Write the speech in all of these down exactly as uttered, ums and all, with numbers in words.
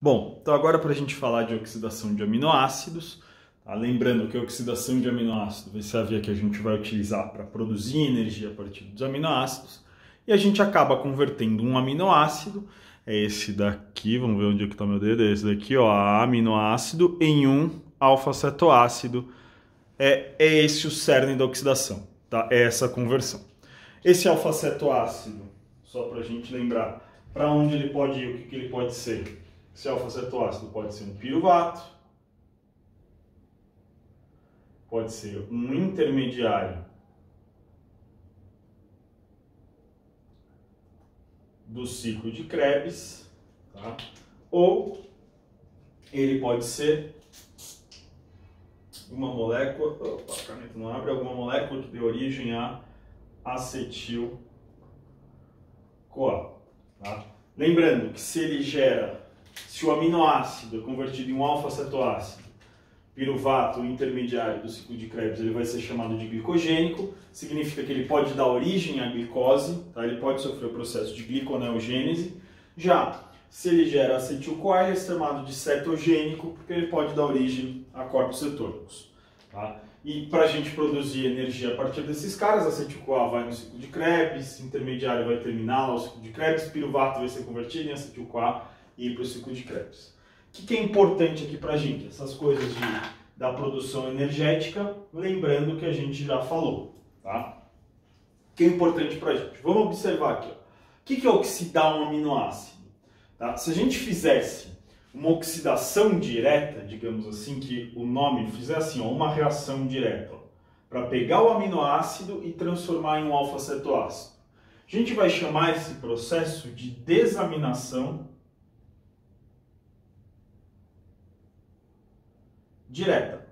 Bom, então agora para a gente falar de oxidação de aminoácidos, tá? Lembrando que a oxidação de aminoácido vai ser a via que a gente vai utilizar para produzir energia a partir dos aminoácidos, e a gente acaba convertendo um aminoácido, é esse daqui, vamos ver onde é que está meu dedo, é esse daqui, ó, aminoácido, em um alfa-cetoácido, é, é esse o cerne da oxidação, tá? É essa conversão. Esse alfa-cetoácido, só para a gente lembrar, para onde ele pode ir, o que, que ele pode ser? Esse alfa-cetoácido pode ser um piruvato, pode ser um intermediário do ciclo de Krebs, tá? Ou ele pode ser uma molécula, opa, a caneta não abre, alguma molécula que dê origem a acetil-CoA, tá? Lembrando que se ele gera Se o aminoácido é convertido em um alfa-cetoácido, piruvato intermediário do ciclo de Krebs, ele vai ser chamado de glicogênico, significa que ele pode dar origem à glicose, tá? Ele pode sofrer o processo de gliconeogênese. Já se ele gera acetil-CoA, ele é chamado de cetogênico, porque ele pode dar origem a corpos cetônicos, tá? E para a gente produzir energia a partir desses caras, acetil-CoA vai no ciclo de Krebs, intermediário vai terminar lá o ciclo de Krebs, piruvato vai ser convertido em acetil-CoA e ir para o ciclo de Krebs. O que, que é importante aqui para a gente? Essas coisas de, da produção energética, lembrando que a gente já falou, tá? O que é importante para a gente? Vamos observar aqui, ó. O que, que é oxidar um aminoácido? Tá? Se a gente fizesse uma oxidação direta, digamos assim, que o nome fizesse assim, ó, uma reação direta, para pegar o aminoácido e transformar em um alfa-cetoácido, a gente vai chamar esse processo de desaminação direta.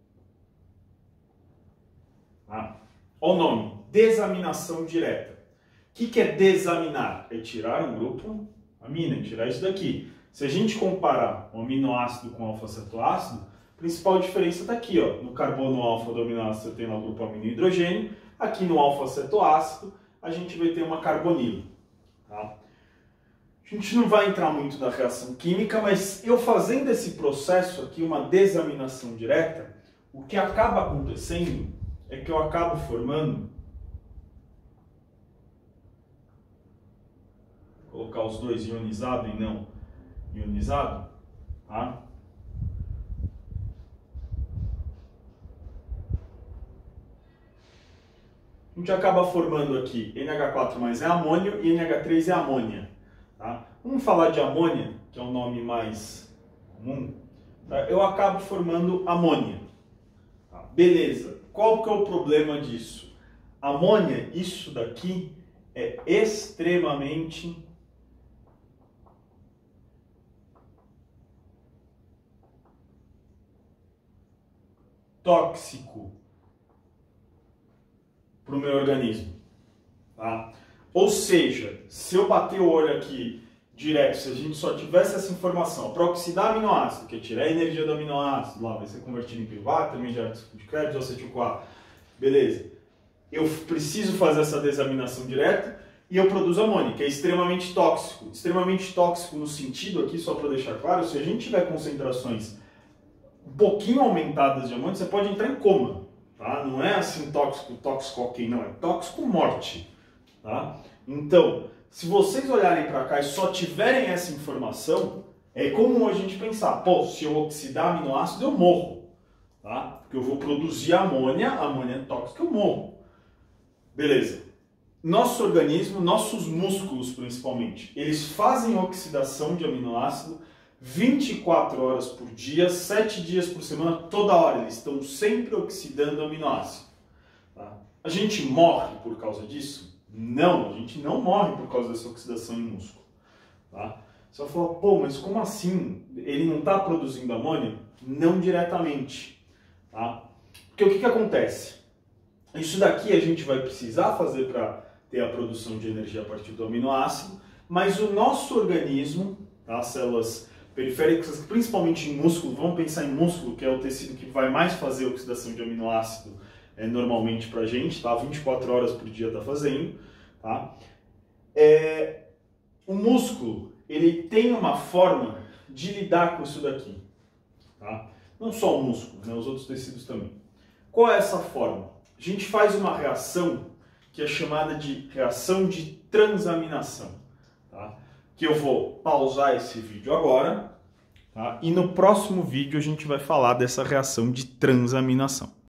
Tá? Olha o nome, desaminação direta. O que, que é desaminar? É tirar um grupo amina, é tirar isso daqui. Se a gente comparar um aminoácido com alfa-cetoácido, a principal diferença está aqui, ó. No carbono alfa do aminoácido você tem lá o grupo amino e hidrogênio. Aqui no alfa-cetoácido a gente vai ter uma carbonila. Tá? A gente não vai entrar muito na reação química, mas eu fazendo esse processo aqui, uma desaminação direta, o que acaba acontecendo é que eu acabo formando, vou colocar os dois ionizado e não ionizado, tá? A gente acaba formando aqui N H quatro mais é amônio e N H três é amônia. Tá? Vamos falar de amônia, que é o nome mais comum. Tá? Eu acabo formando amônia. Tá? Beleza. Qual que é o problema disso? Amônia, isso daqui é extremamente tóxico para o meu organismo. Tá? Ou seja, se eu bater o olho aqui direto, se a gente só tivesse essa informação, para oxidar aminoácido, que é tirar a energia do aminoácido, lá vai ser convertido em piruvato, intermediário de Krebs, ou acetil-CoA, beleza. Eu preciso fazer essa desaminação direta e eu produzo amônia, que é extremamente tóxico. Extremamente tóxico no sentido aqui, só para deixar claro, se a gente tiver concentrações um pouquinho aumentadas de amônia, você pode entrar em coma, tá? Não é assim tóxico, tóxico ok, não, é tóxico morte. Tá? Então, se vocês olharem para cá e só tiverem essa informação, é comum a gente pensar, pô, se eu oxidar aminoácido eu morro, tá? Porque eu vou produzir amônia, a amônia é tóxica, eu morro. Beleza. Nosso organismo, nossos músculos principalmente, eles fazem oxidação de aminoácido vinte e quatro horas por dia, sete dias por semana, toda hora, eles estão sempre oxidando aminoácido. Tá? A gente morre por causa disso? Não, a gente não morre por causa dessa oxidação em músculo. Tá? Você vai falar, pô, mas como assim? Ele não está produzindo amônia? Não diretamente. Tá? Porque o que, que acontece? Isso daqui a gente vai precisar fazer para ter a produção de energia a partir do aminoácido, mas o nosso organismo, tá? Células periféricas, principalmente em músculo, vamos pensar em músculo, que é o tecido que vai mais fazer oxidação de aminoácido, É, normalmente para a gente, tá? vinte e quatro horas por dia está fazendo, tá? É, o músculo, ele tem uma forma de lidar com isso daqui. Tá? Não só o músculo, né? Os outros tecidos também. Qual é essa forma? A gente faz uma reação que é chamada de reação de transaminação. Tá? Que eu vou pausar esse vídeo agora, tá? E no próximo vídeo a gente vai falar dessa reação de transaminação.